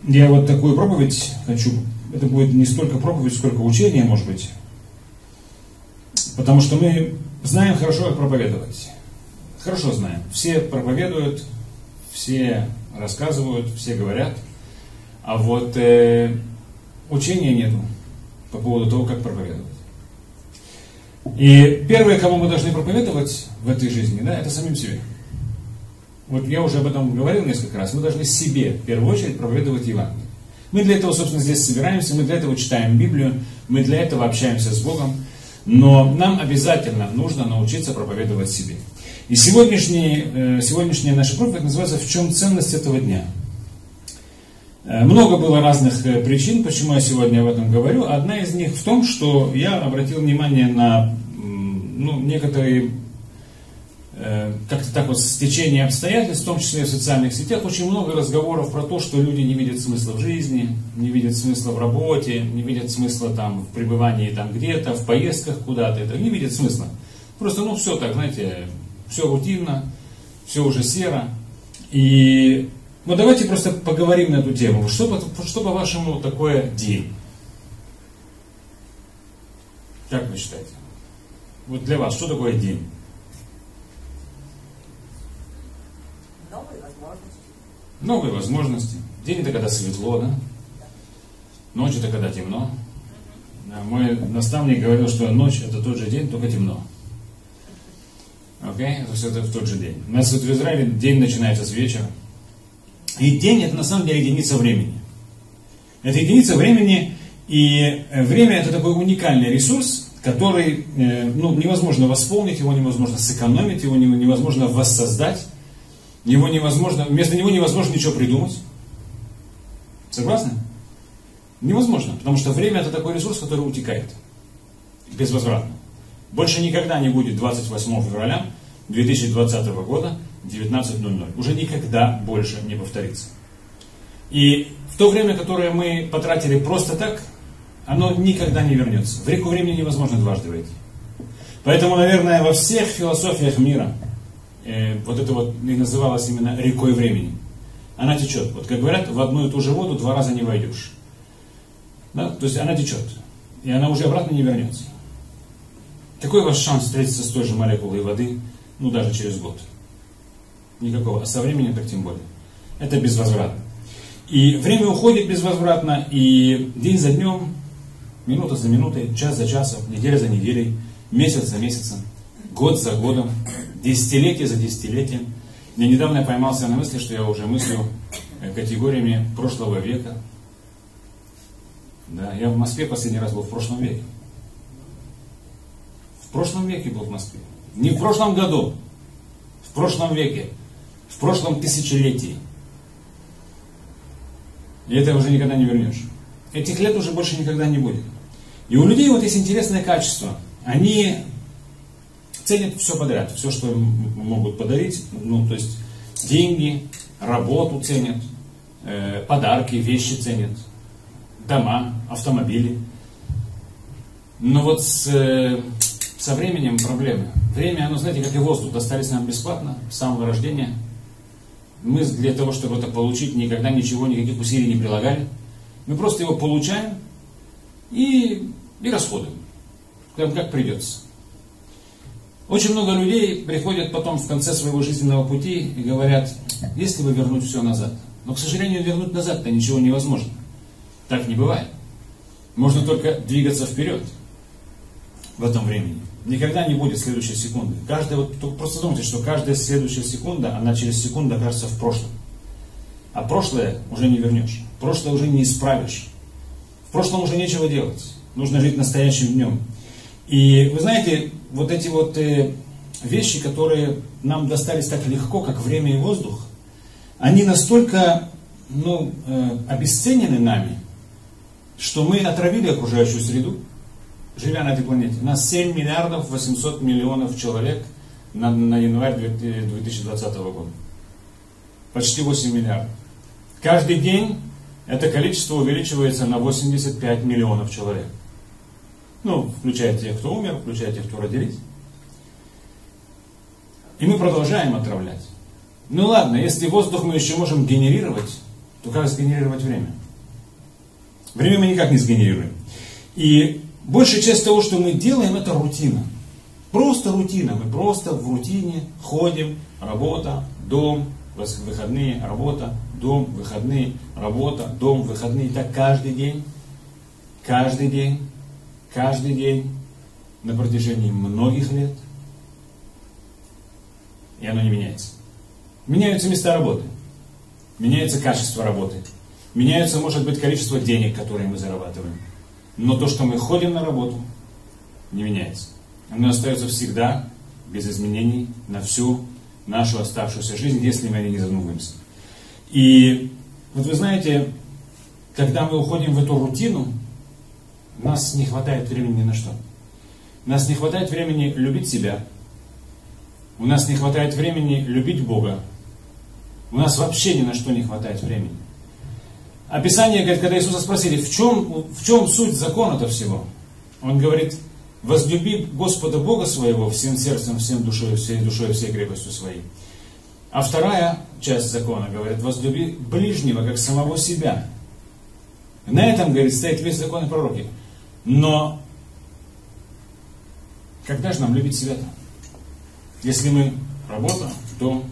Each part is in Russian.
я вот такую проповедь хочу, это будет не столько проповедь, сколько учение, может быть. Потому что мы знаем хорошо, как проповедовать. Хорошо знаем. Все проповедуют, все рассказывают, все говорят. А вот учения нету по поводу того, как проповедовать. И первое, кому мы должны проповедовать в этой жизни, да, это самим себе. Вот я уже об этом говорил несколько раз. Мы должны себе, в первую очередь, проповедовать Евангелие. Мы для этого, собственно, здесь собираемся, мы для этого читаем Библию, мы для этого общаемся с Богом. Но нам обязательно нужно научиться проповедовать себе. И сегодняшняя наша проповедь называется «В чем ценность этого дня?». Много было разных причин, почему я сегодня об этом говорю. Одна из них в том, что я обратил внимание на некоторые, как-то так вот, стечение обстоятельств, в том числе в социальных сетях, очень много разговоров про то, что люди не видят смысла в жизни, не видят смысла в работе, не видят смысла там, в пребывании там где-то, в поездках куда-то, это не видят смысла. Просто, все так, знаете, все рутинно, все уже серо. И давайте просто поговорим на эту тему. Что по-вашему такое день? Как вы считаете? Вот для вас, что такое день? Новые возможности. Новые возможности. День это когда светло, да? Ночь это когда темно. Мой наставник говорил, что ночь это тот же день, только темно. Окей? То есть это в тот же день. У нас вот в Израиле день начинается с вечера. И день это на самом деле единица времени. Это единица времени, и время это такой уникальный ресурс, который невозможно восполнить, его невозможно сэкономить, его невозможно воссоздать, вместо него невозможно ничего придумать. Согласны? Невозможно, потому что время это такой ресурс, который утекает безвозвратно. Больше никогда не будет 28 февраля 2020 года 19:00. Уже никогда больше не повторится. И в то время, которое мы потратили просто так, оно никогда не вернется. В реку времени невозможно дважды войти. Поэтому, наверное, во всех философиях мира вот это вот и называлось именно рекой времени. Она течет. Вот как говорят, в одну и ту же воду 2 раза не войдешь. Да? То есть она течет. И она уже обратно не вернется. Какой у вас шанс встретиться с той же молекулой воды, даже через год? Никакого. А со временем так тем более. Это безвозвратно. И время уходит безвозвратно, и день за днем, минута за минутой, час за часом, неделя за неделей, месяц за месяцем, год за годом, десятилетие за десятилетием. Я недавно поймался на мысли, что я уже мыслю категориями прошлого века. Да, я в Москве последний раз был в прошлом веке. В прошлом веке был в Москве. Не в прошлом году, в прошлом веке, в прошлом тысячелетии. И это уже никогда не вернешь. Этих лет уже больше никогда не будет. И у людей вот есть интересное качество. Они ценят все подряд, все, что им могут подарить. То есть деньги, работу ценят, подарки, вещи ценят, дома, автомобили. Но вот со временем проблемы. Время, оно, знаете, как и воздух, достались нам бесплатно с самого рождения. Мы для того, чтобы это получить, никогда ничего, никаких усилий не прилагали. Мы просто его получаем и расходуем, как придется. Очень много людей приходят потом в конце своего жизненного пути и говорят, если бы вернуть все назад. Но, к сожалению, вернуть назад-то ничего невозможно. Так не бывает. Можно только двигаться вперед в этом времени. Никогда не будет следующей секунды. Просто думайте, что каждая следующая секунда, она через секунду окажется в прошлом. А прошлое уже не вернешь. Прошлое уже не исправишь. В прошлом уже нечего делать. Нужно жить настоящим днем. И вы знаете, вот эти вот вещи, которые нам достались так легко, как время и воздух, они настолько обесценены нами, что мы отравили окружающую среду, живя на этой планете. У нас 7 миллиардов 800 миллионов человек на январь 2020 года. Почти 8 миллиардов. Каждый день это количество увеличивается на 85 миллионов человек. Включая тех, кто умер, включая тех, кто родились. И мы продолжаем отравлять. Ладно, если воздух мы еще можем генерировать, то как сгенерировать время? Время мы никак не сгенерируем. И большая часть того, что мы делаем, это рутина. Просто рутина. Мы просто в рутине ходим, работа, дом, выходные, работа, дом, выходные, работа, дом, выходные. И так каждый день, каждый день, каждый день, на протяжении многих лет. И оно не меняется. Меняются места работы, меняется качество работы, меняется, может быть, количество денег, которые мы зарабатываем. Но то, что мы ходим на работу, не меняется. Оно остается всегда без изменений на всю нашу оставшуюся жизнь, если мы не задумываемся. И вот вы знаете, когда мы уходим в эту рутину, у нас не хватает времени ни на что. У нас не хватает времени любить себя. У нас не хватает времени любить Бога. У нас вообще ни на что не хватает времени. Описание, говорит, когда Иисуса спросили, в чем суть закона-то всего? Он говорит, возлюби Господа Бога своего всем сердцем, всей душой, всей крепостью своей. А вторая часть закона говорит, возлюби ближнего, как самого себя. На этом, говорит, стоит весь закон и пророки. Но когда же нам любить себя-то? Если мы работа, дом,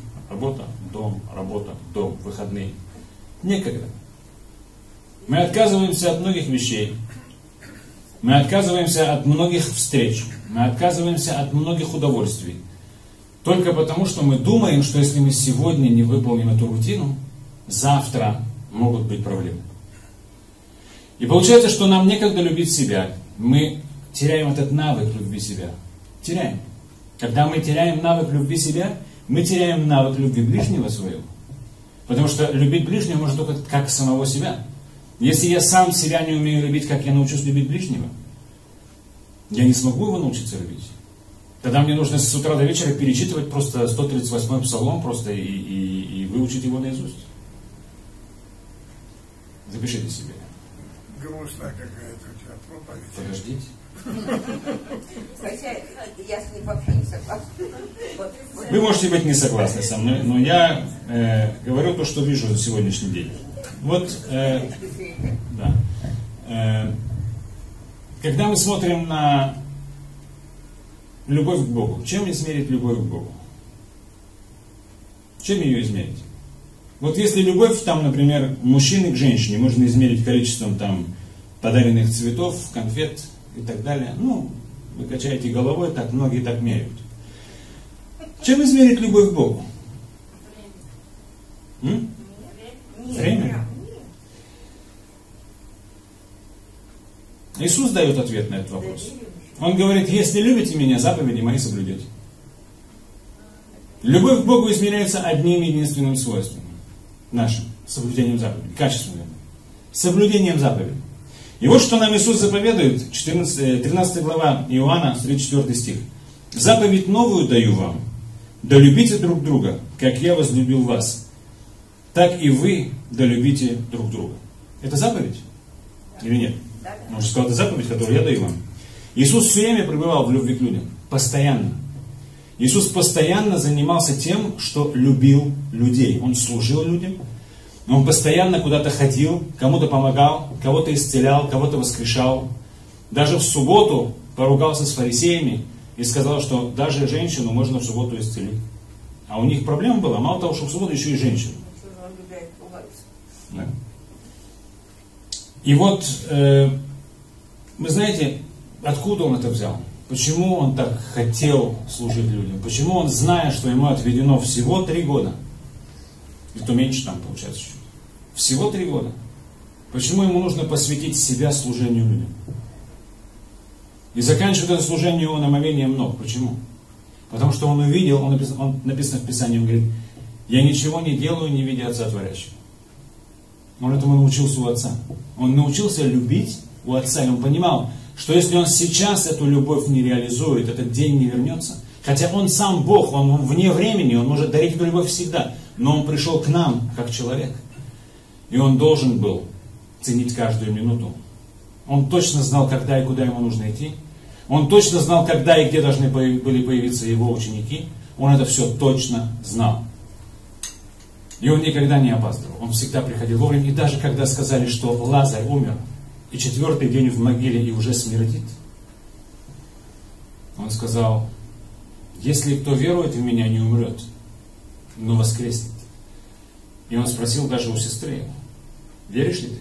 выходные. Некогда. Мы отказываемся от многих вещей. Мы отказываемся от многих встреч. Мы отказываемся от многих удовольствий. Только потому, что мы думаем, что если мы сегодня не выполним эту рутину, завтра могут быть проблемы. И получается, что нам некогда любить себя. Мы теряем этот навык любви себя. Теряем. Когда мы теряем навык любви себя, мы теряем навык любви ближнего своего. Потому что любить ближнего можно только как самого себя. Если я сам себя не умею любить, как я научусь любить ближнего, я не смогу его научиться любить. Тогда мне нужно с утра до вечера перечитывать просто 138-й псалом просто и выучить его наизусть. Запишите себе. Грустная какая-то у тебя проповедь. Подождите. Хотя я с ним вообще не согласна. Вы можете быть не согласны со мной, но я говорю то, что вижу за сегодняшний день. Вот, когда мы смотрим на любовь к Богу, чем измерить любовь к Богу? Чем ее измерить? Вот если любовь, там, например, мужчины к женщине можно измерить количеством там подаренных цветов, конфет и так далее. Ну, вы качаете головой, так многие так меряют. Чем измерить любовь к Богу? Время? Иисус дает ответ на этот вопрос. Он говорит, если любите меня, заповеди мои соблюдете. Любовь к Богу измеряется одним единственным свойством. Нашим. Соблюдением заповедей. Качественным. Соблюдением заповедей. И вот что нам Иисус заповедует, 13 глава Иоанна, 34 стих. «Заповедь новую даю вам, да любите друг друга, как я возлюбил вас, так и вы да любите друг друга». Это заповедь? Или нет? Он же сказал, это заповедь, которую я даю вам. Иисус все время пребывал в любви к людям. Постоянно. Иисус постоянно занимался тем, что любил людей. Он служил людям. Он постоянно куда-то ходил, кому-то помогал, кого-то исцелял, кого-то воскрешал. Даже в субботу поругался с фарисеями и сказал, что даже женщину можно в субботу исцелить. А у них проблема была, мало того, что в субботу еще и женщину. Да. И вот, вы знаете, откуда он это взял? Почему он так хотел служить людям? Почему он, зная, что ему отведено всего 3 года, и то меньше там получается чуть-чуть, всего 3 года, почему ему нужно посвятить себя служению людям? И заканчивает это служение его омовением ног. Почему? Потому что он увидел, он написано в Писании, он говорит, я ничего не делаю, не видя Отца Творящего. Он этому научился у Отца. Он научился любить у Отца, и он понимал, что если он сейчас эту любовь не реализует, этот день не вернется, хотя он сам Бог, он вне времени, он может дарить эту любовь всегда, но он пришел к нам как человек, и он должен был ценить каждую минуту. Он точно знал, когда и куда ему нужно идти. Он точно знал, когда и где должны были появиться его ученики. Он это все точно знал. И он никогда не опаздывал. Он всегда приходил вовремя. И даже когда сказали, что Лазарь умер, и 4-й день в могиле и уже смердит? Он сказал: если кто верует в меня, не умрет, но воскреснет. И он спросил даже у сестры: веришь ли ты?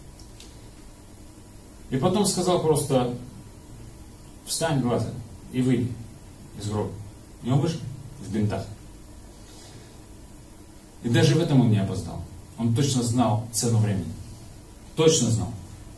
И потом сказал просто: встань, Лазарь, и выйди из гроба. И он вышел в бинтах. И даже в этом он не опоздал. Он точно знал цену времени. Точно знал.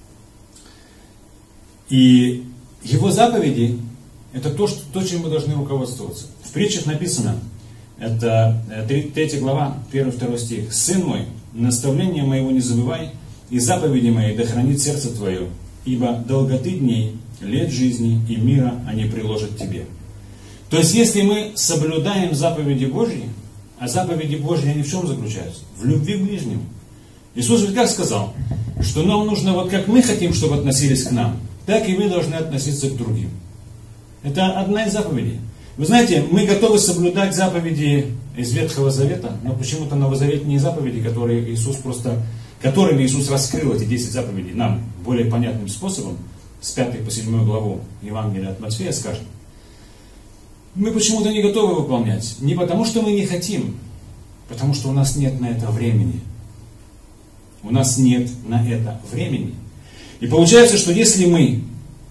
И его заповеди — это то, чем мы должны руководствоваться. В притчах написано, это 3 глава, 1-2 стих: «Сын мой, наставление моего не забывай, и заповеди мои да хранит сердце твое, ибо долготы дней, лет жизни и мира они приложат тебе». То есть, если мы соблюдаем заповеди Божьи, а заповеди Божьи, они в чем заключаются? В любви к ближнему. Иисус ведь как сказал, что нам нужно, вот как мы хотим, чтобы относились к нам, так и мы должны относиться к другим. Это одна из заповедей. Вы знаете, мы готовы соблюдать заповеди из Ветхого Завета, но почему-то новозаветные заповеди, которыми Иисус раскрыл эти 10 заповедей нам более понятным способом, с 5 по 7 главу Евангелия от Матфея, скажем, мы почему-то не готовы выполнять. Не потому, что мы не хотим, потому что у нас нет на это времени. У нас нет на это времени. И получается, что если мы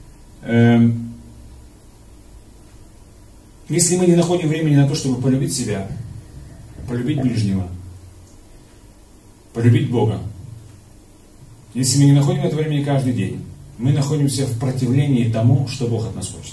не находим времени на то, чтобы полюбить себя, полюбить ближнего, полюбить Бога, если мы не находим это времени каждый день, мы находимся в противлении тому, что Бог от нас хочет.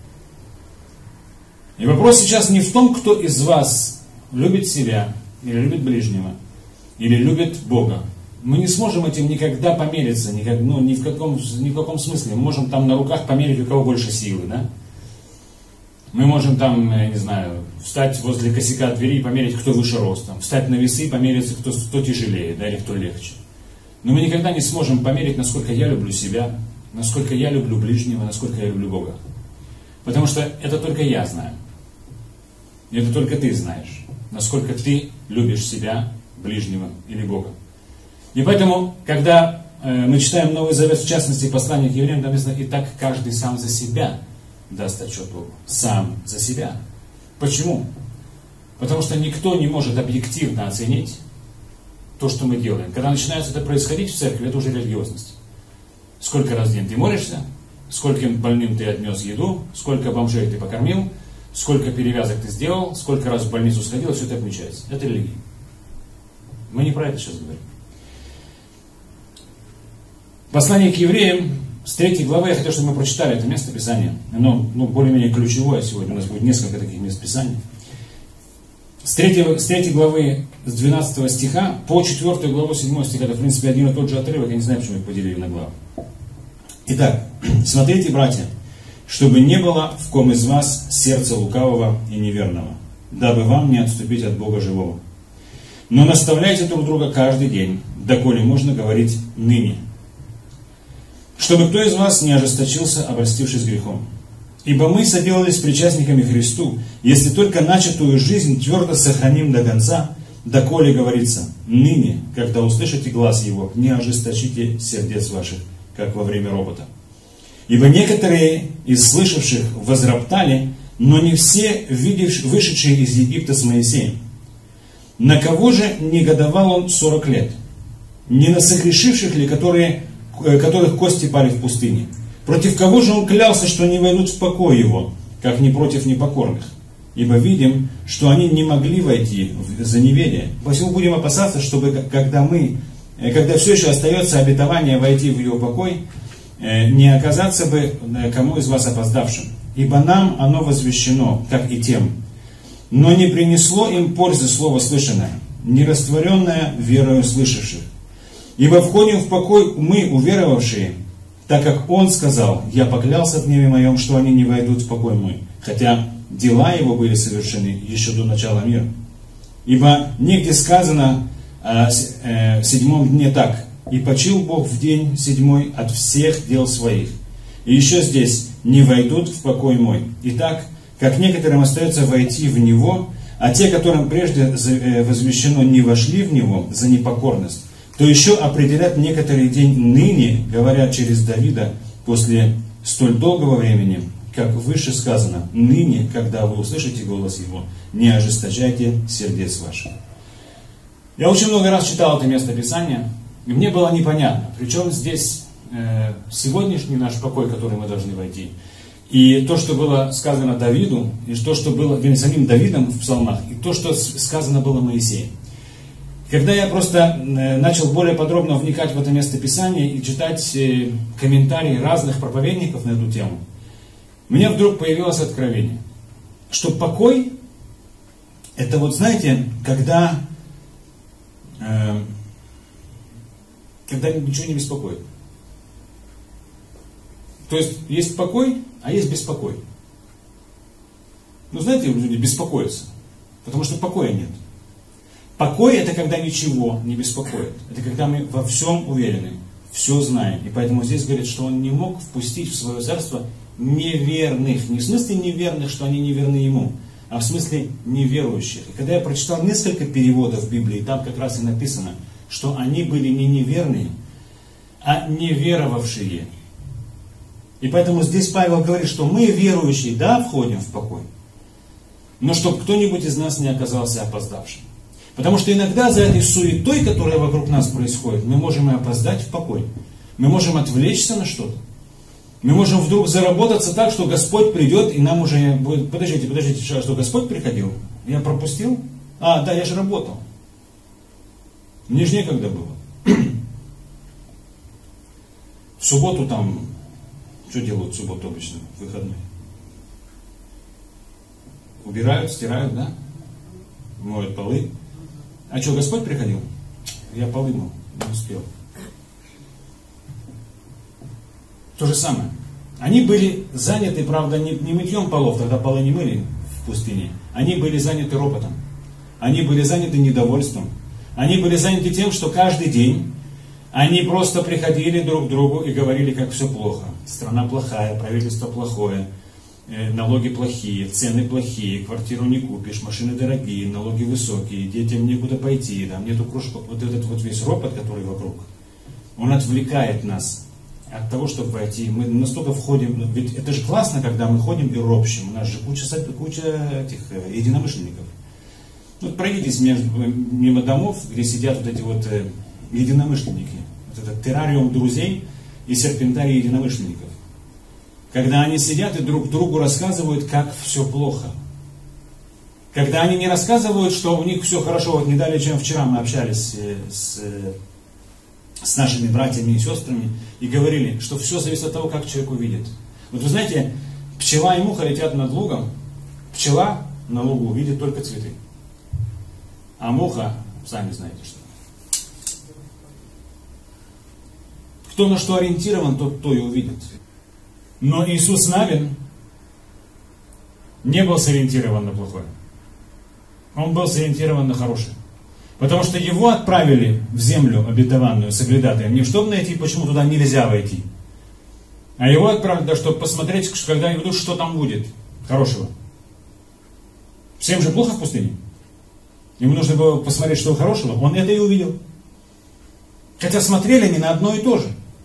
И вопрос сейчас не в том, кто из вас любит себя, или любит ближнего, или любит Бога. Мы не сможем этим никогда помериться, ни в каком смысле. Мы можем там на руках померить, у кого больше силы, да? Мы можем там, я не знаю, встать возле косяка двери и померить, кто выше ростом. Встать на весы и помериться, кто тяжелее, да, или кто легче. Но мы никогда не сможем померить, насколько я люблю себя, насколько я люблю ближнего, насколько я люблю Бога. Потому что это только я знаю. И это только ты знаешь, насколько ты любишь себя, ближнего или Бога. И поэтому, когда мы читаем Новый Завет, в частности, послание к евреям, там написано: «Итак, каждый сам за себя даст отчет Богу». Сам за себя. Почему? Потому что никто не может объективно оценить то, что мы делаем. Когда начинается это происходить в церкви, это уже религиозность. Сколько раз в день ты молишься, скольким больным ты отнес еду, сколько бомжей ты покормил, сколько перевязок ты сделал, сколько раз в больницу сходил, все это отмечается. Это религия. Мы не про это сейчас говорим. Послание к евреям, с 3 главы, я хотел, чтобы мы прочитали это место Писания. Оно более-менее ключевое сегодня, у нас будет несколько таких мест Писания. С 3 главы, с 12 стиха по 4 главу 7 стиха, это в принципе один и тот же отрывок, я не знаю, почему их поделили на главы. Итак, смотрите, братья, чтобы не было в ком из вас сердца лукавого и неверного, дабы вам не отступить от Бога живого. Но наставляйте друг друга каждый день, доколе можно говорить ныне, чтобы кто из вас не ожесточился, обольстившись грехом. Ибо мы соделались причастниками Христу, если только начатую жизнь твердо сохраним до конца, доколе говорится: ныне, когда услышите глас Его, не ожесточите сердец ваших, как во время ропота. Ибо некоторые из слышавших возроптали, но не все, вышедшие из Египта с Моисеем. На кого же негодовал он 40 лет? Не на согрешивших ли, которых кости пали в пустыне? Против кого же он клялся, что не войдут в покой его, как не против непокорных? Ибо видим, что они не могли войти за неверие. Посему будем опасаться, чтобы когда все еще остается обетование войти в его покой, не оказаться бы кому из вас опоздавшим. Ибо нам оно возвещено, как и тем. Но не принесло им пользы слово слышанное, не растворенное верою слышавших. Ибо входим в покой мы, уверовавшие, так как Он сказал: «Я поклялся в гневе моем, что они не войдут в покой мой», хотя дела его были совершены еще до начала мира. Ибо нигде сказано о 7 дне так: «И почил Бог в день 7 от всех дел своих». И еще здесь: «Не войдут в покой мой». Итак, как некоторым остается войти в него, а те, которым прежде возвещено, не вошли в него за непокорность, то еще определят некоторый день ныне, говоря через Давида, после столь долгого времени, как выше сказано, ныне, когда вы услышите голос его, не ожесточайте сердец ваших. Я очень много раз читал это место Писания, и мне было непонятно, причем здесь сегодняшний наш покой, в который мы должны войти, и то, что было сказано Давиду, и то, что было самим Давидом в псалмах, и то, что сказано было Моисеем. Когда я просто начал более подробно вникать в это место Писания и читать комментарии разных проповедников на эту тему, у меня вдруг появилось откровение, что покой, это вот знаете, когда ничего не беспокоит. То есть есть покой, а есть беспокой. Ну знаете, люди беспокоятся, потому что покоя нет. Покой это когда ничего не беспокоит. Это когда мы во всем уверены, все знаем. И поэтому здесь говорит, что он не мог впустить в свое царство неверных. Не в смысле неверных, что они не верны ему, а в смысле неверующих. И когда я прочитал несколько переводов Библии, там как раз и написано, что они были не неверные, а неверовавшие. И поэтому здесь Павел говорит, что мы, верующие, да, входим в покой, но чтобы кто-нибудь из нас не оказался опоздавшим. Потому что иногда за этой суетой, которая вокруг нас происходит, мы можем и опоздать в покой. Мы можем отвлечься на что-то. Мы можем вдруг заработаться так, что Господь придет, и нам уже будет... Подождите, что Господь приходил? Я пропустил? А, да, я же работал. Мне же некогда было. В субботу там... Что делают в субботу обычно, в выходной? Убирают, стирают, да? Моют полы. А что, Господь приходил? Я полы мыл, не успел. То же самое. Они были заняты, правда, не мытьем полов, тогда полы не мыли в пустыне. Они были заняты ропотом. Они были заняты недовольством. Они были заняты тем, что каждый день они просто приходили друг к другу и говорили, как все плохо. Страна плохая, правительство плохое, налоги плохие, цены плохие, квартиру не купишь, машины дорогие, налоги высокие, детям некуда пойти, там нету кружков. Вот этот вот весь ропот, который вокруг, он отвлекает нас от того, чтобы войти. Мы настолько входим, ведь это же классно, когда мы ходим и ропщим. У нас же куча этих единомышленников. Вот пройдитесь мимо домов, где сидят вот эти вот единомышленники. Вот этот террариум друзей и серпентарий единомышленников. Когда они сидят и друг другу рассказывают, как все плохо. Когда они не рассказывают, что у них все хорошо. Вот не далее, чем вчера мы общались с нашими братьями и сестрами и говорили, что все зависит от того, как человек увидит. Вот вы знаете, пчела и муха летят над лугом. Пчела на лугу видит только цветы. А муха, сами знаете что. Кто на что ориентирован, тот то и увидит. Но Иисус Навин не был сориентирован на плохое. Он был сориентирован на хорошее. Потому что его отправили в землю обетованную соглядатаем не чтобы найти, почему туда нельзя войти, а его отправили, чтобы посмотреть, когда идут, что там будет хорошего. Всем же плохо в пустыне. Ему нужно было посмотреть, что хорошего. Он это и увидел. Хотя смотрели они на одно и то же.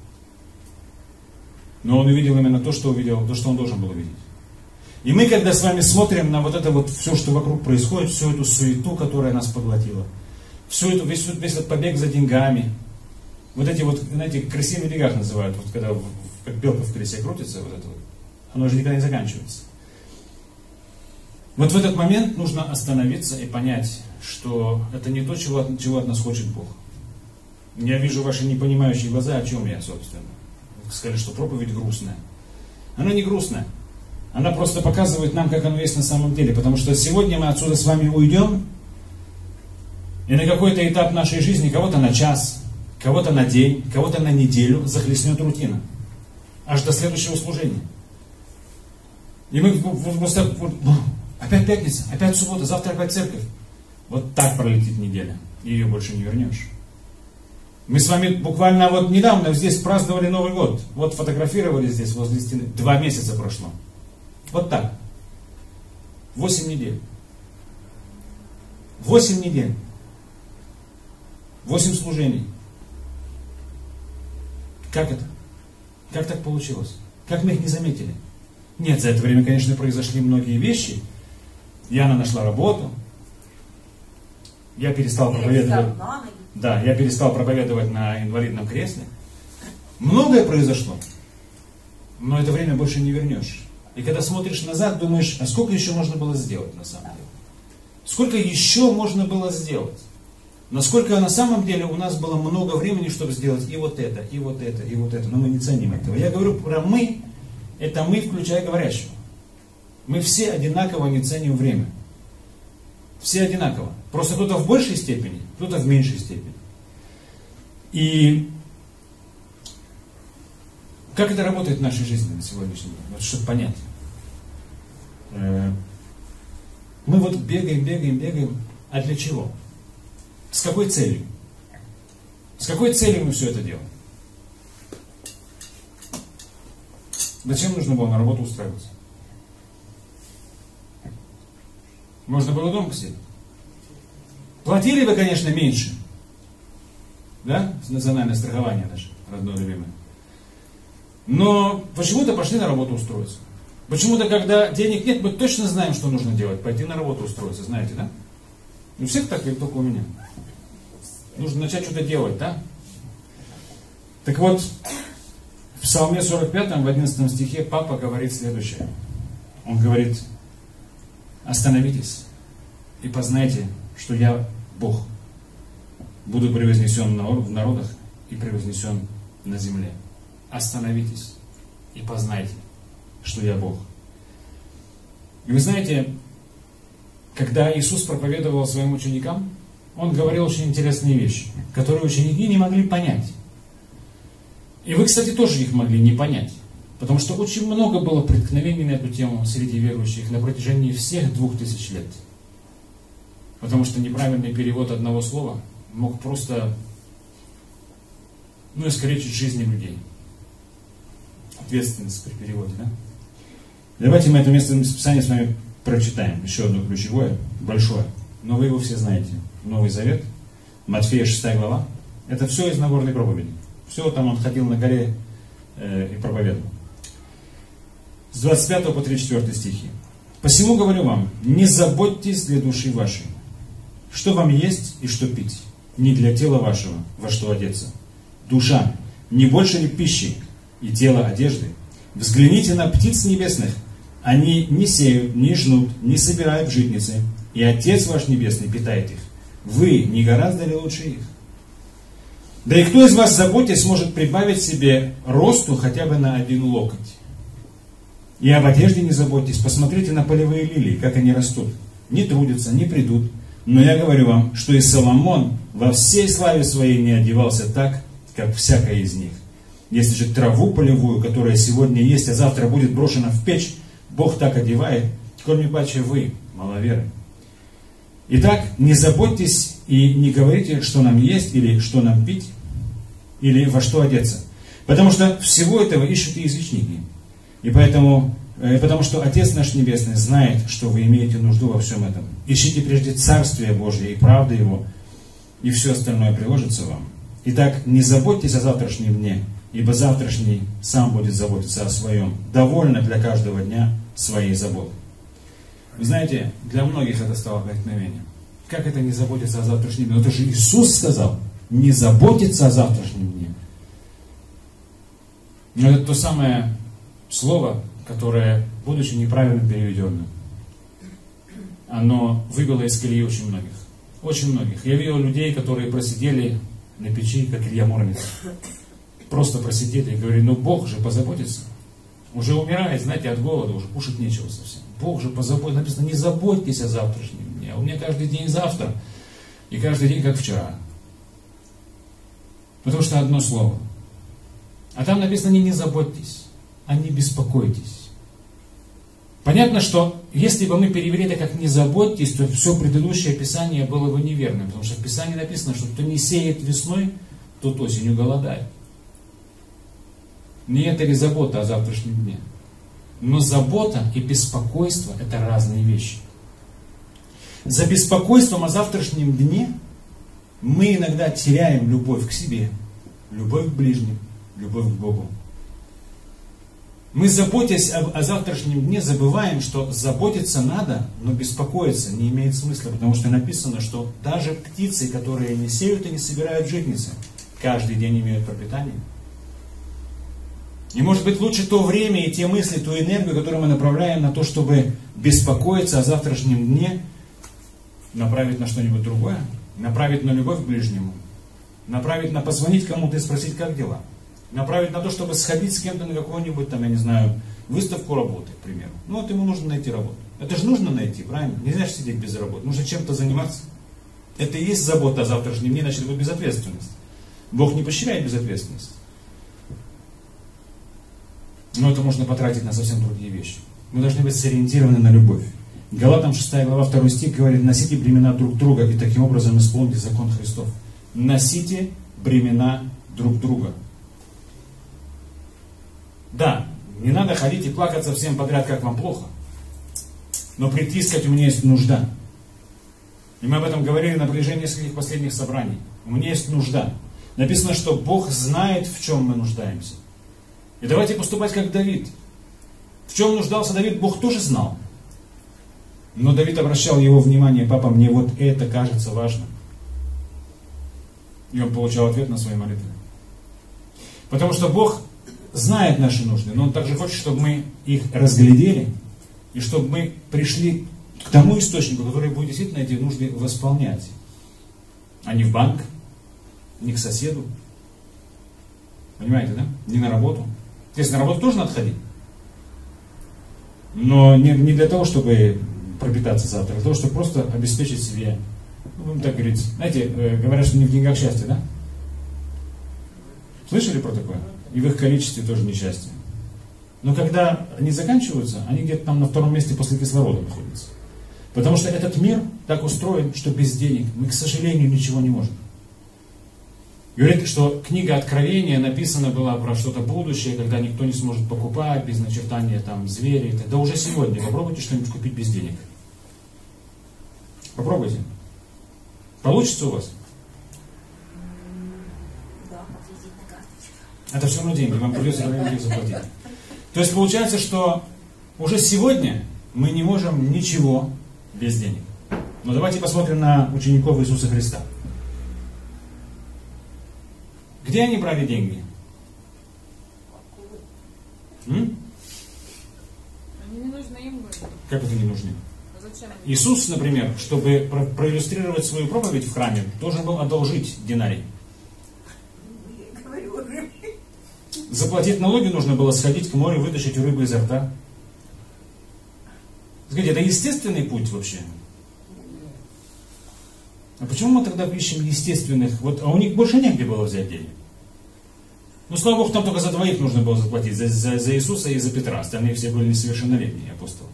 Но он увидел именно то, что увидел, то, что он должен был увидеть. И мы, когда с вами смотрим на вот это вот все, что вокруг происходит, всю эту суету, которая нас поглотила, весь этот побег за деньгами, вот эти вот, знаете, крысиный бегах называют, вот когда как белка в колесе крутится, вот это вот, оно же никогда не заканчивается. Вот в этот момент нужно остановиться и понять, что это не то, чего от нас хочет Бог. Я вижу ваши непонимающие глаза, о чем я, собственно. Сказали, что проповедь грустная. Она не грустная. Она просто показывает нам, как оно есть на самом деле. Потому что сегодня мы отсюда с вами уйдем, и на какой-то этап нашей жизни, кого-то на час, кого-то на день, кого-то на неделю захлестнет рутина. Аж до следующего служения. И мы просто... Опять пятница, опять суббота, завтра опять церковь. Вот так пролетит неделя. И ее больше не вернешь. Мы с вами буквально вот недавно здесь праздновали Новый год. Вот фотографировали здесь возле стены. 2 месяца прошло. Вот так. 8 недель. 8 недель. 8 служений. Как это? Как так получилось? Как мы их не заметили? Нет, за это время, конечно, произошли многие вещи. Яна нашла работу. Я перестал проповедовать. Да, я перестал проповедовать на инвалидном кресле. Многое произошло. Но это время больше не вернешь. И когда смотришь назад, думаешь, а сколько еще можно было сделать на самом деле? Сколько еще можно было сделать? Насколько на самом деле у нас было много времени, чтобы сделать и вот это, и вот это, и вот это. Но мы не ценим этого. Я говорю про мы, это мы, включая говорящего. Мы все одинаково не ценим время. Все одинаково. Просто кто-то в большей степени, кто-то в меньшей степени. И как это работает в нашей жизни на сегодняшний день? Вот чтобы понять. Мы вот бегаем. А для чего? С какой целью? С какой целью мы все это делаем? Зачем нужно было на работу устраиваться? Можно было дома сидеть. Платили бы, конечно, меньше. Да? Национальное страхование наше, родное любимое. Но почему-то пошли на работу устроиться. Почему-то, когда денег нет, мы точно знаем, что нужно делать. Пойти на работу устроиться, знаете, да? У всех так, или только у меня? Нужно начать что-то делать, да? Так вот, в Псалме 45, в 11 стихе, папа говорит следующее. Он говорит: остановитесь и познайте, что я Бог. Буду превознесен в народах и превознесен на земле. Остановитесь и познайте, что я Бог. И вы знаете, когда Иисус проповедовал своим ученикам, Он говорил очень интересные вещи, которые ученики не могли понять. И вы, кстати, тоже их могли не понять. Потому что очень много было преткновений на эту тему среди верующих на протяжении всех 2000 лет. Потому что неправильный перевод одного слова мог просто искоречить жизни людей. Ответственность при переводе, да? Давайте мы это место Писания с вами прочитаем. Еще одно ключевое, большое. Но вы его все знаете. Новый Завет, Матфея 6 глава. Это все из Нагорной проповеди. Все там он ходил на горе и проповедовал. С 25 по 34 стихи. «Посему говорю вам, не заботьтесь для души вашей, что вам есть и что пить, не для тела вашего, во что одеться. Душа, не больше ли пищи, и тело одежды? Взгляните на птиц небесных, они не сеют, не жнут, не собирают в житницы, и Отец ваш Небесный питает их. Вы не гораздо ли лучше их? Да и кто из вас, заботясь, может прибавить себе росту хотя бы на 1 локоть? И об одежде не заботьтесь, посмотрите на полевые лилии, как они растут. Не трудятся, не придут. Но я говорю вам, что и Соломон во всей славе своей не одевался так, как всякая из них. Если же траву полевую, которая сегодня есть, а завтра будет брошена в печь, Бог так одевает, кроме паче вы, маловеры. Итак, не заботьтесь и не говорите, что нам есть, или что нам пить, или во что одеться. Потому что всего этого ищут и язычники. И потому что Отец наш Небесный знает, что вы имеете нужду во всем этом. Ищите прежде Царствие Божие и правды Его, и все остальное приложится вам. Итак, не заботьтесь о завтрашнем дне, ибо завтрашний сам будет заботиться о своем. Довольно для каждого дня своей заботы. Вы знаете, для многих это стало вдохновением. Как это не заботиться о завтрашнем дне? Но это же Иисус сказал, не заботиться о завтрашнем дне. Но это то самое слово, которое, будучи неправильно переведенным, оно выбило из колеи очень многих. Очень многих. Я видел людей, которые просидели на печи, как Илья Муромец. Просто просидели и говорили, Бог же позаботится. Уже умирает, знаете, от голода, уже кушать нечего совсем. Бог же позаботится. Написано, не заботьтесь о завтрашнем дне. А у меня каждый день завтра, и каждый день как вчера. Потому что одно слово. А там написано не заботьтесь, а не беспокойтесь. Понятно, что если бы мы перевели это как не заботьтесь, то все предыдущее Писание было бы неверным. Потому что в Писании написано, что кто не сеет весной, тот осенью голодает. Не это ли забота о завтрашнем дне? Но забота и беспокойство – это разные вещи. За беспокойством о завтрашнем дне мы иногда теряем любовь к себе, любовь к ближним, любовь к Богу. Мы, заботясь о завтрашнем дне, забываем, что заботиться надо, но беспокоиться не имеет смысла, потому что написано, что даже птицы, которые не сеют и не собирают житницы, каждый день имеют пропитание. И может быть лучше то время и те мысли, ту энергию, которую мы направляем на то, чтобы беспокоиться о завтрашнем дне, направить на что-нибудь другое, направить на любовь к ближнему, направить на позвонить кому-то и спросить, как дела. Направить на то, чтобы сходить с кем-то на какую-нибудь, там, я не знаю, выставку работы, к примеру. Ну вот ему нужно найти работу. Это же нужно найти, правильно? Нельзя же сидеть без работы. Нужно чем-то заниматься. Это и есть забота о завтрашнем дне, значит, это безответственность. Бог не поощряет безответственность. Но это можно потратить на совсем другие вещи. Мы должны быть сориентированы на любовь. Галатам 6 глава 2 стих говорит: носите бремена друг друга и таким образом исполните закон Христов. Носите бремена друг друга. Да, не надо ходить и плакаться всем подряд, как вам плохо. Но прийти и сказать: у меня есть нужда. И мы об этом говорили на протяжении нескольких последних собраний. У меня есть нужда. Написано, что Бог знает, в чем мы нуждаемся. И давайте поступать как Давид. В чем нуждался Давид, Бог тоже знал. Но Давид обращал его внимание: папа, мне вот это кажется важным. И он получал ответ на свои молитвы. Потому что Бог знает наши нужды, но Он также хочет, чтобы мы их разглядели, и чтобы мы пришли к тому источнику, который будет действительно эти нужды восполнять. А не в банк, не к соседу. Понимаете, да? Не на работу. Если на работу тоже надо ходить. Но не для того, чтобы пропитаться завтра, а для того, чтобы просто обеспечить себе, ну, будем так говорить. Знаете, говорят, что не в деньгах счастье, да? Слышали про такое? И в их количестве тоже несчастье. Но когда они заканчиваются, они где-то там на втором месте после кислорода находятся. Потому что этот мир так устроен, что без денег мы, к сожалению, ничего не можем. Говорит, что книга Откровения написана была про что-то будущее, когда никто не сможет покупать, без начертания там зверей. Да уже сегодня попробуйте что-нибудь купить без денег. Попробуйте. Получится у вас? Это все равно деньги, вам придется их заплатить. То есть получается, что уже сегодня мы не можем ничего без денег. Но давайте посмотрим на учеников Иисуса Христа. Где они брали деньги? Они не нужны им были. Как это не нужны? А зачем? Иисус, например, чтобы проиллюстрировать свою проповедь в храме, должен был одолжить динарий. Заплатить налоги нужно было сходить к морю, вытащить рыбу изо рта. Скажите, это естественный путь вообще? А почему мы тогда ищем естественных? Вот, а у них больше негде было взять денег. Ну, слава Богу, там только за двоих нужно было заплатить. За Иисуса и за Петра. Остальные все были несовершеннолетние апостолы.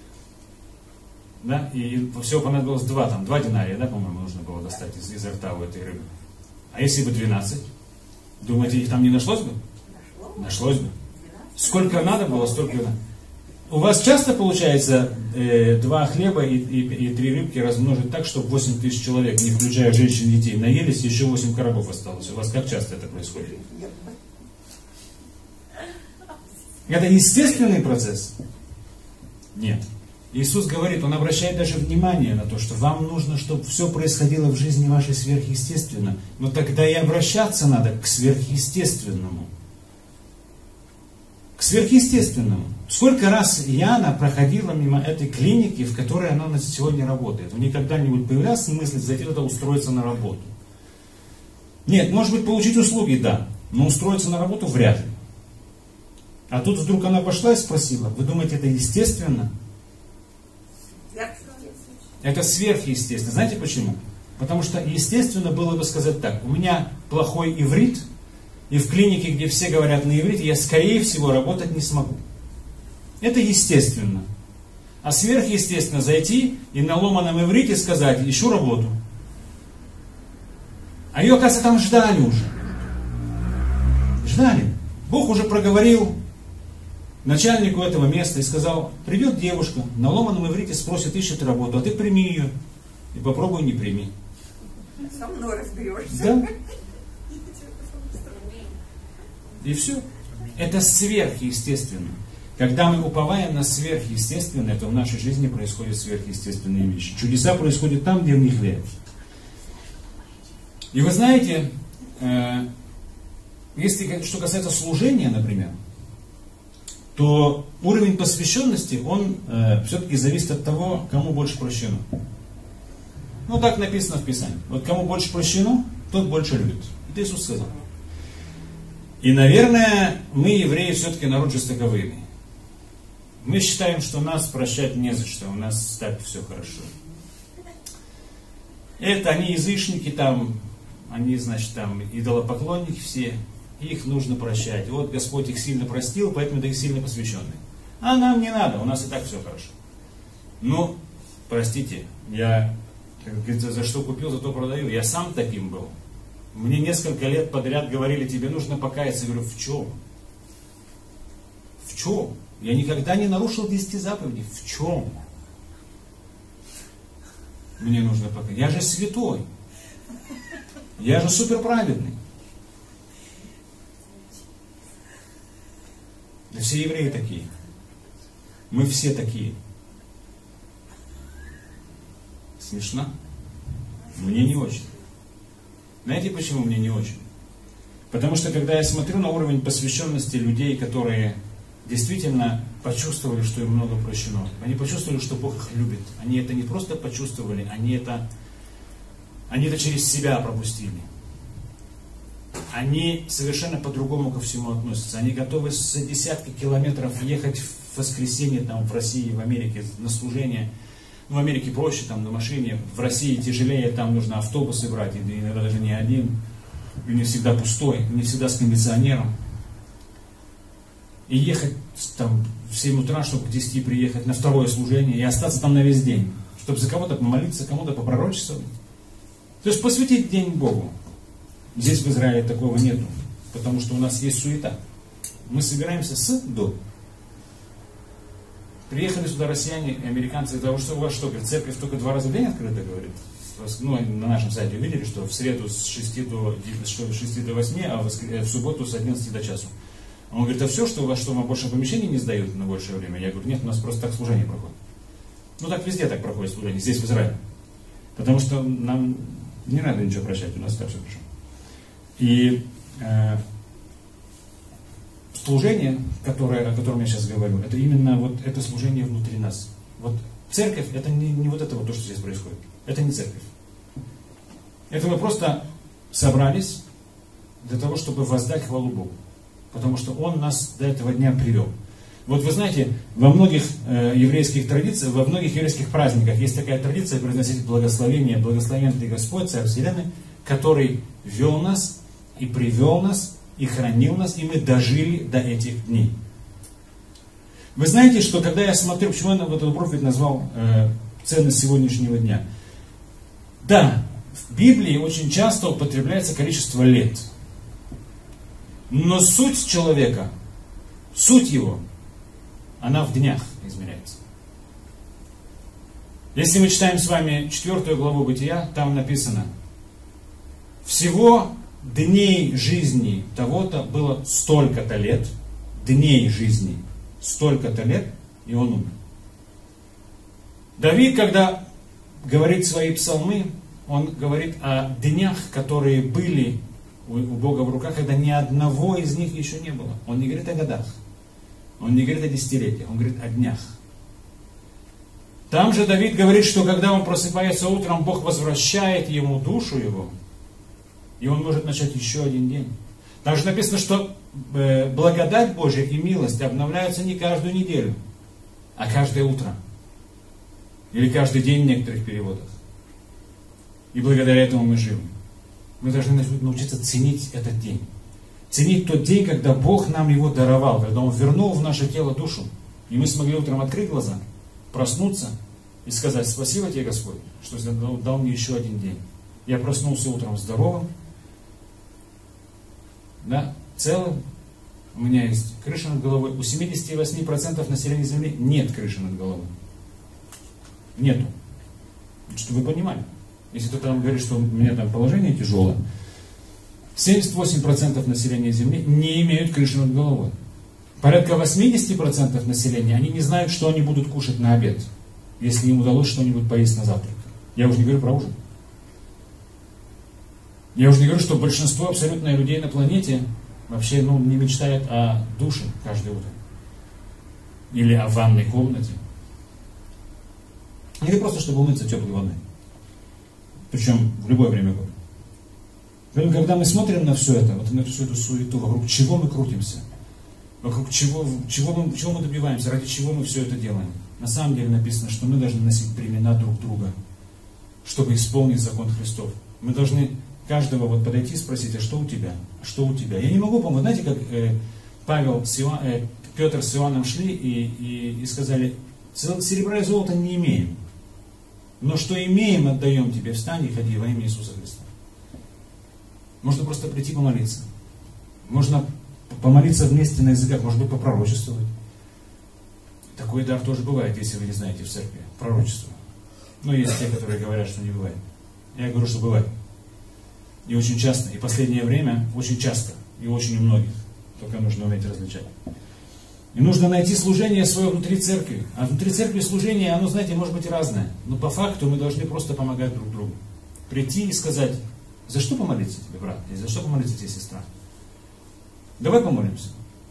Да? И всего понадобилось два динария, да, по-моему, нужно было достать изо рта у этой рыбы. А если бы 12? Думаете, их там не нашлось бы? Нашлось бы. Сколько надо было, столько надо. У вас часто получается 2 хлеба и 3 рыбки размножить так, чтобы 8 тысяч человек, не включая женщин и детей, наелись, и еще 8 коробов осталось? У вас как часто это происходит? Это естественный процесс? Нет. Иисус говорит, Он обращает даже внимание на то, что вам нужно, чтобы все происходило в жизни вашей сверхъестественно. Но тогда и обращаться надо к сверхъестественному. К сверхъестественному. Сколько раз Яна проходила мимо этой клиники, в которой она сегодня работает? У нее когда-нибудь появлялась мысль зайти туда устроиться на работу? Нет, может быть, получить услуги, да. Но устроиться на работу вряд ли. А тут вдруг она пошла и спросила: вы думаете, это естественно? Это сверхъестественно. Знаете почему? Потому что естественно было бы сказать так: у меня плохой иврит, и в клинике, где все говорят на иврите, я, скорее всего, работать не смогу. Это естественно. А сверхъестественно зайти и на ломаном иврите сказать: ищу работу. А ее, оказывается, там ждали уже. Ждали. Бог уже проговорил начальнику этого места и сказал: придет девушка, на ломаном иврите спросит, ищет работу, а ты прими ее и попробуй не прими. Со мной разберешься. Да? И все. Это сверхъестественно. Когда мы уповаем на сверхъестественное, то в нашей жизни происходят сверхъестественные вещи. Чудеса происходят там, где в них верят. И вы знаете, если что касается служения, например, то уровень посвященности, он все-таки зависит от того, кому больше прощено. Ну, так написано в Писании. Вот кому больше прощено, тот больше любит. Это Иисус сказал. И, наверное, мы, евреи, все-таки народ жестоковыйный. Мы считаем, что нас прощать не за что, у нас так все хорошо. Это они язычники там, они, значит, там идолопоклонники все, их нужно прощать. Вот Господь их сильно простил, поэтому да их сильно посвященные. А нам не надо, у нас и так все хорошо. Ну, простите, я, как говорится, за что купил, за то продаю. Я сам таким был. Мне несколько лет подряд говорили, тебе нужно покаяться. Я говорю, в чем? В чем? Я никогда не нарушил 10 заповедей. В чем? Мне нужно покаяться. Я же святой. Я же суперправедный. Да все евреи такие. Мы все такие. Смешно? Мне не очень. Знаете, почему мне не очень? Потому что, когда я смотрю на уровень посвященности людей, которые действительно почувствовали, что им много прощено, они почувствовали, что Бог их любит. Они это не просто почувствовали, они это через себя пропустили. Они совершенно по-другому ко всему относятся. Они готовы за десятки километров ехать в воскресенье там, в России, в Америке на служение. В Америке проще, там на машине, в России тяжелее, там нужно автобусы брать, иногда даже не один, и не всегда пустой, не всегда с кондиционером. И ехать там в 7 утра, чтобы к 10 приехать на второе служение и остаться там на весь день, чтобы за кого-то помолиться, кому-то попророчествовать. То есть посвятить день Богу. Здесь в Израиле такого нету, потому что у нас есть суета. Мы собираемся с до. Приехали сюда россияне и американцы, да, что у вас что, говорит, церковь только 2 раза в день открыта, говорит. Ну, на нашем сайте увидели, что в среду с 6 до 8, а в субботу с 11 до часу. Он говорит, а все, что у вас, что вам больше помещений не сдают на большее время? Я говорю, нет, у нас просто так служение проходит. Ну, так везде так проходит служение, здесь в Израиле. Потому что нам не надо ничего прощать, у нас так все хорошо. И служение, о котором я сейчас говорю, это именно вот это служение внутри нас. Вот церковь, это не вот это вот то, что здесь происходит. Это не церковь. Это мы просто собрались для того, чтобы воздать хвалу Богу. Потому что Он нас до этого дня привел. Вот вы знаете, во многих еврейских традициях, во многих еврейских праздниках есть такая традиция произносить благословение, благословен ты Господь, Царь Вселенной, который вел нас и привел нас, и хранил нас, и мы дожили до этих дней. Вы знаете, что когда я смотрю, почему я вот эту проповедь назвал ценность сегодняшнего дня? Да, в Библии очень часто употребляется количество лет. Но суть человека, суть его, она в днях измеряется. Если мы читаем с вами 4 главу Бытия, там написано, всего дней жизни того-то было столько-то лет, дней жизни столько-то лет, и он умер. Давид, когда говорит свои псалмы, он говорит о днях, которые были у Бога в руках, когда ни одного из них еще не было. Он не говорит о годах, он не говорит о десятилетиях, он говорит о днях. Там же Давид говорит, что когда он просыпается утром, Бог возвращает ему душу его, и он может начать еще один день. Там же написано, что благодать Божия и милость обновляются не каждую неделю, а каждое утро. Или каждый день в некоторых переводах. И благодаря этому мы живы. Мы должны научиться ценить этот день. Ценить тот день, когда Бог нам его даровал, когда Он вернул в наше тело душу. И мы смогли утром открыть глаза, проснуться и сказать: спасибо тебе, Господь, что дал мне еще один день. Я проснулся утром здоровым, да, целым. У меня есть крыша над головой. У 78% населения Земли нет крыши над головой. Нету. Чтобы вы понимали. Если кто-то вам говорит, что у меня там положение тяжелое, 78% населения Земли не имеют крыши над головой. Порядка 80% населения, они не знают, что они будут кушать на обед, если им удалось что-нибудь поесть на завтрак. Я уже не говорю про ужин. Я уже не говорю, что большинство абсолютно людей на планете вообще не мечтает о душе каждое утро. Или о ванной комнате. Или просто, чтобы умыться теплой водой. Причем в любое время года. Поэтому, когда мы смотрим на все это, вот на всю эту суету, вокруг чего мы крутимся, вокруг чего мы добиваемся, ради чего мы все это делаем. На самом деле написано, что мы должны носить бремена друг друга, чтобы исполнить закон Христов. Мы должны каждого вот подойти и спросить, а что у тебя? А что у тебя? Я не могу помочь. Знаете, как Петр с Иоанном шли и сказали, серебра и золота не имеем, но что имеем, отдаем тебе, встань и ходи во имя Иисуса Христа. Можно просто прийти помолиться. Можно помолиться вместе на языках, может быть, попророчествовать. Такой дар тоже бывает, если вы не знаете в церкви. Пророчество. Но есть те, которые говорят, что не бывает. Я говорю, что бывает. И очень часто, и последнее время очень часто, и очень у многих. Только нужно уметь различать. И нужно найти служение свое внутри церкви. А внутри церкви служение, оно, знаете, может быть разное. Но по факту мы должны просто помогать друг другу. Прийти и сказать, за что помолиться тебе, брат? Или за что помолиться тебе, сестра? Давай помолимся.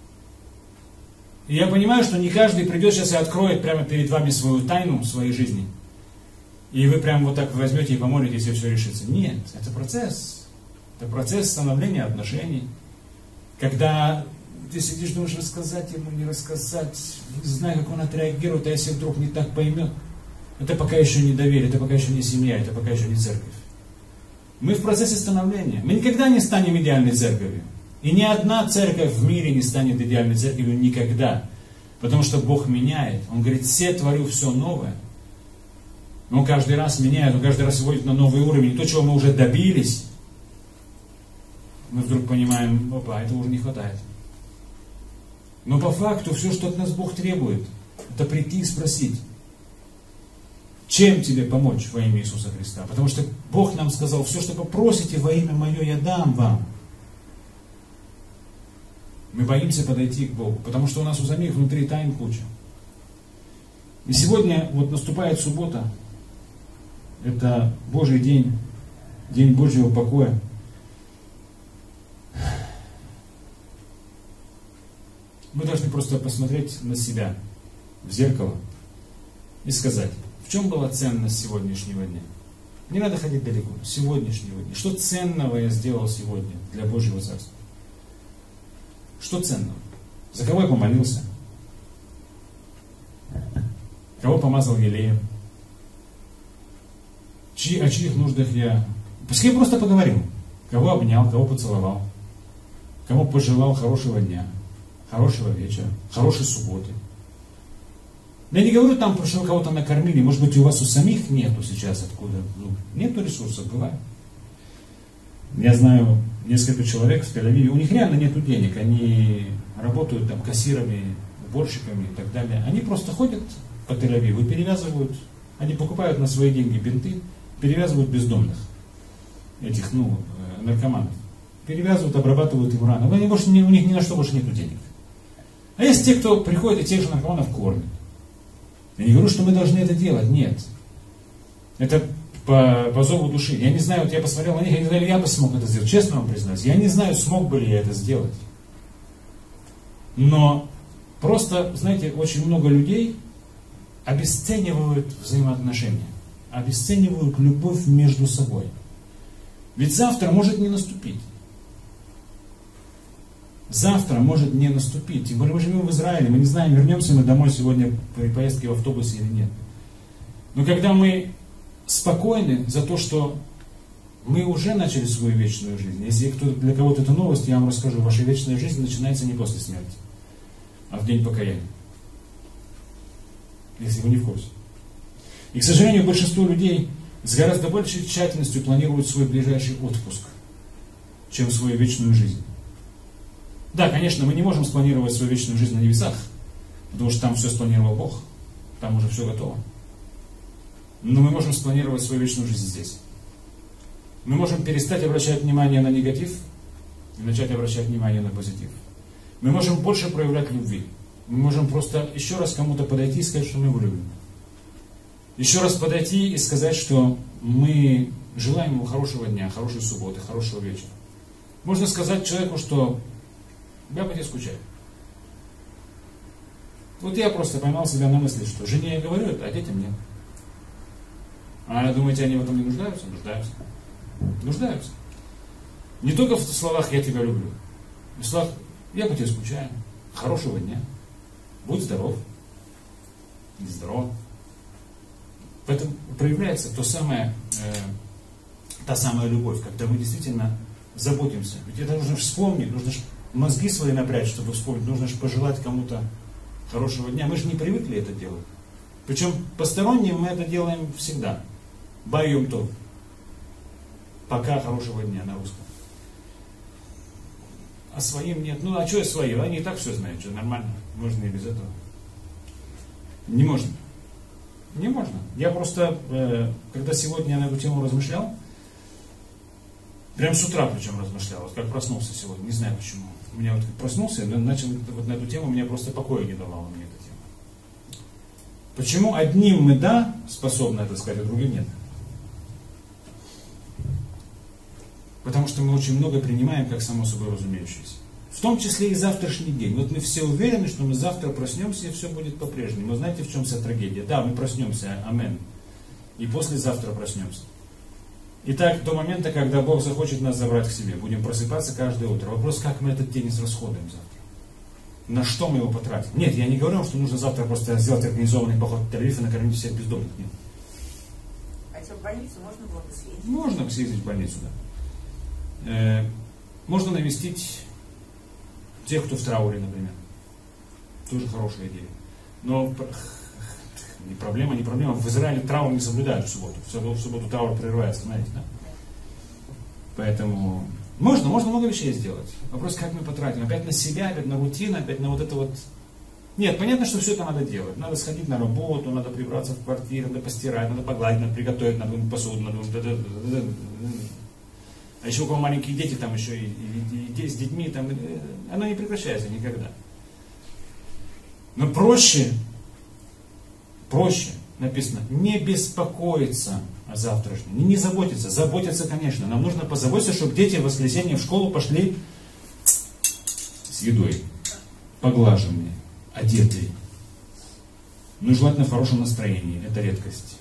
И я понимаю, что не каждый придет сейчас и откроет прямо перед вами свою тайну своей жизни. И вы прямо вот так возьмете и помолитесь, и все решится. Нет, это процесс. Это процесс становления отношений. Когда ты сидишь, думаешь, рассказать ему, не рассказать, не знаю, как он отреагирует, а если вдруг не так поймет. Это пока еще не доверие, это пока еще не семья, это пока еще не церковь. Мы в процессе становления. Мы никогда не станем идеальной церковью. И ни одна церковь в мире не станет идеальной церковью никогда. Потому что Бог меняет. Он говорит, все творю все новое. Он каждый раз меняет, он каждый раз вводит на новый уровень. И то, чего мы уже добились, мы вдруг понимаем, опа, этого уже не хватает. Но по факту все, что от нас Бог требует, это прийти и спросить, чем тебе помочь во имя Иисуса Христа? Потому что Бог нам сказал, все, что попросите во имя Мое, я дам вам. Мы боимся подойти к Богу, потому что у нас у самих внутри тайн куча. И сегодня вот наступает суббота, это Божий день, день Божьего покоя. Мы должны просто посмотреть на себя в зеркало и сказать, в чем была ценность сегодняшнего дня. Не надо ходить далеко, сегодняшнего дня. Что ценного я сделал сегодня для Божьего Царства? Что ценного? За кого я помолился? Кого помазал елеем? О чьих нуждах я... Пускай я просто поговорил. Кого обнял, кого поцеловал. Кому пожелал хорошего дня, хорошего вечера, хорошей субботы. Я не говорю там, что вы кого-то накормили. Может быть, у вас у самих нету сейчас откуда. Нету ресурсов, бывает. Я знаю несколько человек в Тель-Авиве, у них реально нету денег. Они работают там кассирами, уборщиками и так далее. Они просто ходят по Тель-Авиву и перевязывают. Они покупают на свои деньги бинты, перевязывают бездомных. Этих, наркоманов. Перевязывают, обрабатывают им раны. У них ни на что больше нету денег. А есть те, кто приходит и тех же наркоманов кормит. Я не говорю, что мы должны это делать. Нет. Это по зову души. Я не знаю, вот я посмотрел на них, я не знаю, я бы смог это сделать. Честно вам признаюсь. Я не знаю, смог бы ли я это сделать. Но просто, знаете, очень много людей обесценивают взаимоотношения. Обесценивают любовь между собой. Ведь завтра может не наступить. Завтра может не наступить. Тем более мы живем в Израиле, мы не знаем, вернемся мы домой сегодня при поездке в автобусе или нет. Но когда мы спокойны за то, что мы уже начали свою вечную жизнь. Если для кого-то это новость, я вам расскажу. Ваша вечная жизнь начинается не после смерти, а в день покаяния. Если вы не в курсе. И, к сожалению, большинство людей с гораздо большей тщательностью планируют свой ближайший отпуск, чем свою вечную жизнь. Да, конечно, мы не можем спланировать свою вечную жизнь на небесах, потому что там все спланировал Бог, там уже все готово. Но мы можем спланировать свою вечную жизнь здесь. Мы можем перестать обращать внимание на негатив и начать обращать внимание на позитив. Мы можем больше проявлять любви. Мы можем просто еще раз кому-то подойти и сказать, что мы его любим. Еще раз подойти и сказать, что мы желаем ему хорошего дня, хорошей субботы, хорошего вечера. Можно сказать человеку, что я по тебе скучаю. Вот я просто поймал себя на мысли, что жене я говорю это, а детям нет. А думаете, они в этом не нуждаются? Нуждаются. Нуждаются. Не только в словах «я тебя люблю». В словах «я по тебе скучаю». Хорошего дня. Будь здоров. Не здоров. Поэтому проявляется та самая любовь, когда мы действительно заботимся. Ведь это нужно вспомнить, нужно мозги свои напрячь, чтобы вспомнить. Нужно же пожелать кому-то хорошего дня. Мы же не привыкли это делать. Причем посторонним мы это делаем всегда. Байом то. Пока хорошего дня на русском. А своим нет. Ну а что своим? Они и так все знают, что нормально. Можно и без этого. Не можно. Не можно. Я просто, когда сегодня на эту тему размышлял, прям с утра причем размышлял, вот как проснулся сегодня, не знаю почему. У меня вот как проснулся, начал вот на эту тему, мне просто покоя не давала мне эта тема. Почему одним мы да, способны это сказать, а другим нет? Потому что мы очень много принимаем как само собой разумеющееся. В том числе и завтрашний день. Вот мы все уверены, что мы завтра проснемся и все будет по-прежнему. Но знаете, в чем вся трагедия? Да, мы проснемся, амен. И послезавтра проснемся. И так до момента, когда Бог захочет нас забрать к себе. Будем просыпаться каждое утро. Вопрос, как мы этот день израсходуем завтра. На что мы его потратим? Нет, я не говорю, что нужно завтра просто сделать организованный поход в Тель-Авив и накормить всех бездомных. Нет. Хотя в больницу можно было бы съездить. Можно съездить в больницу, да. Можно навестить тех, кто в трауре, например. Тоже хорошая идея. Но не проблема. В Израиле траур не соблюдают в субботу. В субботу траур прерывается, знаете, да? Поэтому можно много вещей сделать. Вопрос, как мы потратим. Опять на себя, опять на рутину, опять на вот это вот. Нет, понятно, что все это надо делать. Надо сходить на работу, надо прибраться в квартире, надо постирать, надо погладить, надо приготовить, надо мыть посуду, надо... А еще у кого маленькие дети, там еще и с детьми, там, оно не прекращается никогда. Но проще написано, не беспокоиться о завтрашнем, не заботиться. Заботиться, конечно. Нам нужно позаботиться, чтобы дети в воскресенье в школу пошли с едой, поглаженные, одетые. Ну и желательно в хорошем настроении. Это редкость.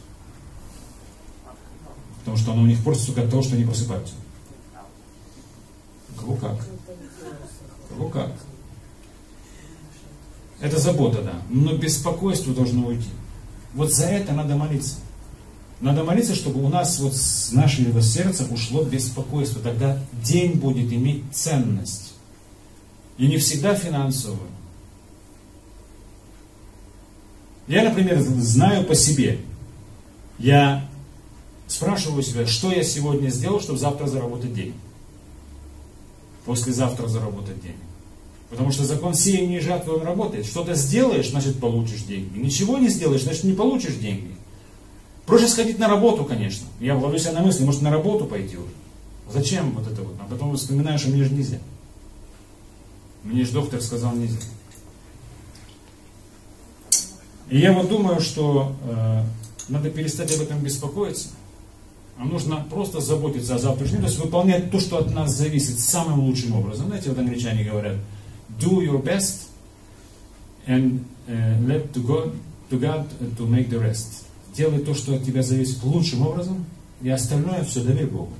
Потому что оно у них портится только от того, что они просыпаются. Кого как? Кого как? Это забота, да. Но беспокойство должно уйти. Вот за это надо молиться. Надо молиться, чтобы у нас вот с нашего сердца ушло беспокойство. Тогда день будет иметь ценность. И не всегда финансовую. Я, например, знаю по себе. Я спрашиваю себя, что я сегодня сделал, чтобы завтра заработать денег. Послезавтра заработать деньги. Потому что закон сеяния и жатвы он работает. Что-то сделаешь, значит получишь деньги. Ничего не сделаешь, значит не получишь деньги. Проще сходить на работу, конечно. Я ловлю себя на мысли, может на работу пойти уже. Зачем вот это вот? А потом вспоминаю, что мне же нельзя. Мне же доктор сказал нельзя. И я вот думаю, что надо перестать об этом беспокоиться. А нужно просто заботиться о завтрашнем, то есть выполнять то, что от нас зависит, самым лучшим образом. Знаете, вот англичане говорят, do your best and let to God to make the rest. Делай то, что от тебя зависит лучшим образом, и остальное все доверь Богу.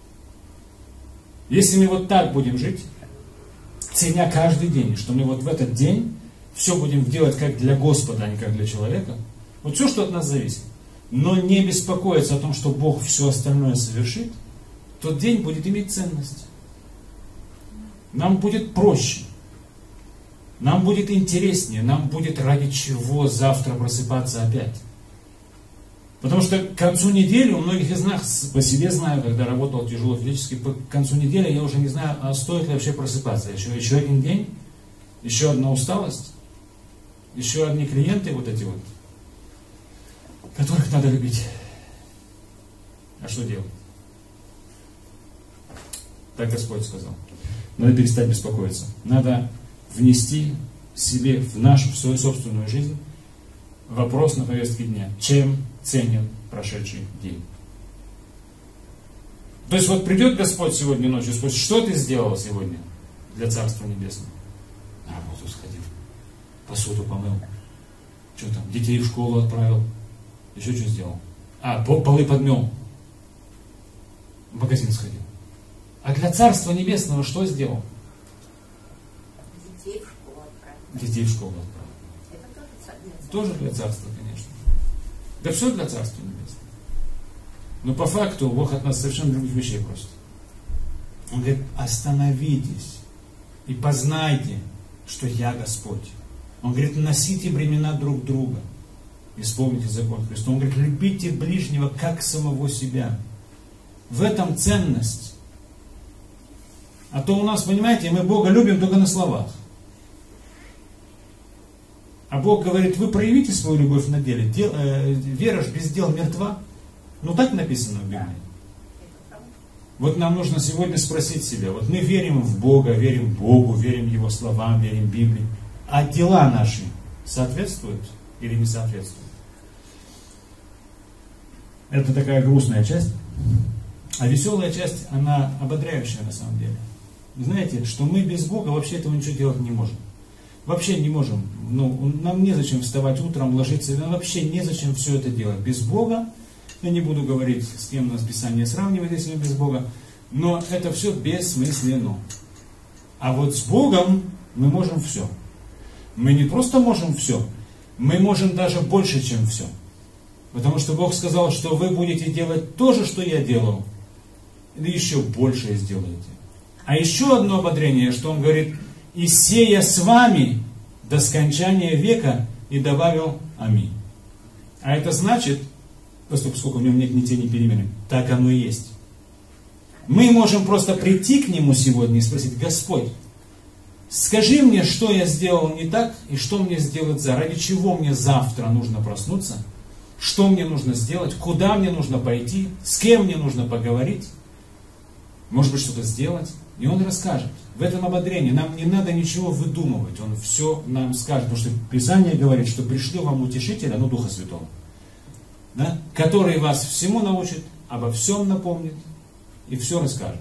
Если мы вот так будем жить, ценя каждый день, что мы вот в этот день все будем делать как для Господа, а не как для человека, вот все, что от нас зависит, но не беспокоиться о том, что Бог все остальное совершит, тот день будет иметь ценность. Нам будет проще. Нам будет интереснее. Нам будет ради чего завтра просыпаться опять. Потому что к концу недели, у многих из нас, по себе знаю, когда работал тяжело физически, к концу недели я уже не знаю, а стоит ли вообще просыпаться. Еще один день, еще одна усталость, еще одни клиенты вот эти вот, которых надо любить. А что делать? Так Господь сказал. Надо перестать беспокоиться. Надо внести себе в свою собственную жизнь вопрос на повестке дня. Чем ценен прошедший день? То есть вот придет Господь сегодня ночью и спросит, что ты сделал сегодня для Царства Небесного? На работу сходил, посуду помыл, что там, детей в школу отправил, еще что сделал? Полы подмел, в магазин сходил. А для Царства Небесного что сделал? Детей в школу отправил. Детей в школу отправил. Это Тоже для Царства, конечно. Да все для Царства Небесного. Но по факту Бог от нас совершенно других вещей просит. Он говорит, остановитесь и познайте, что я Господь. Он говорит, носите бремена друг друга. Исполните закон Христа. Он говорит, любите ближнего, как самого себя. В этом ценность. А то у нас, понимаете, мы Бога любим только на словах. А Бог говорит, вы проявите свою любовь на деле. Вера ж без дел мертва. Ну так написано в Библии. Вот нам нужно сегодня спросить себя. Вот мы верим в Бога, верим Богу, верим Его словам, верим Библии. А дела наши соответствуют или не соответствуют? Это такая грустная часть. А веселая часть, она ободряющая на самом деле. Знаете, что мы без Бога вообще этого ничего делать не можем. Вообще не можем. Нам незачем вставать утром, ложиться. Нам вообще незачем все это делать. Без Бога, я не буду говорить, с кем нас Писание сравнивает, если без Бога, но это все бессмысленно. А вот с Богом мы можем все. Мы не просто можем все, мы можем даже больше, чем все. Потому что Бог сказал, что вы будете делать то же, что я делал, или еще большее сделаете. А еще одно ободрение, что Он говорит, и сея с вами до скончания века, и добавил аминь. А это значит, поскольку в нем нет ни тени перемены, так оно и есть. Мы можем просто прийти к Нему сегодня и спросить, Господь, скажи мне, что я сделал не так, и что мне сделать ради чего мне завтра нужно проснуться, что мне нужно сделать, куда мне нужно пойти, с кем мне нужно поговорить, может быть, что-то сделать. И Он расскажет. В этом ободрении нам не надо ничего выдумывать. Он все нам скажет. Потому что Писание говорит, что пришлю вам утешителя, Духа Святого, да, который вас всему научит, обо всем напомнит и все расскажет.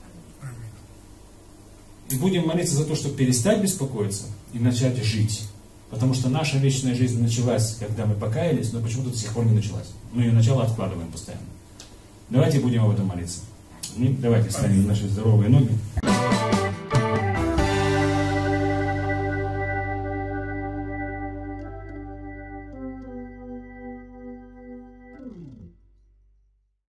И будем молиться за то, чтобы перестать беспокоиться и начать жить. Потому что наша вечная жизнь началась, когда мы покаялись, но почему-то до сих пор не началась. Мы ее начало откладываем постоянно. Давайте будем об этом молиться. Давайте ставим наши здоровые ноги.